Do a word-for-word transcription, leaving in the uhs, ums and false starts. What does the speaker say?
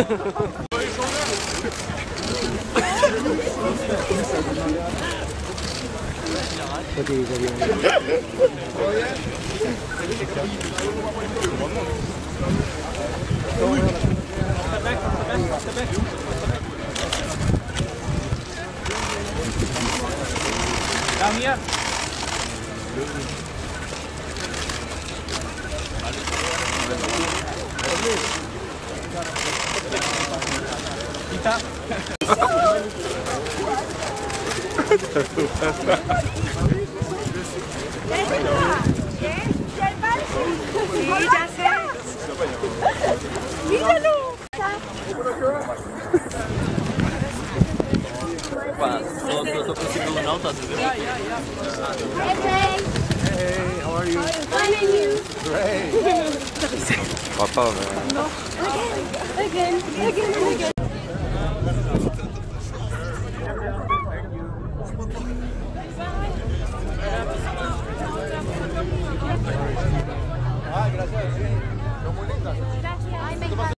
Down here. Sita. Sí, ya sé. Míralo. Eu tô conseguindo não, tá vendo? Hey, how are you? Fine and you? Great. Papa, man. No. Again, again, again, again.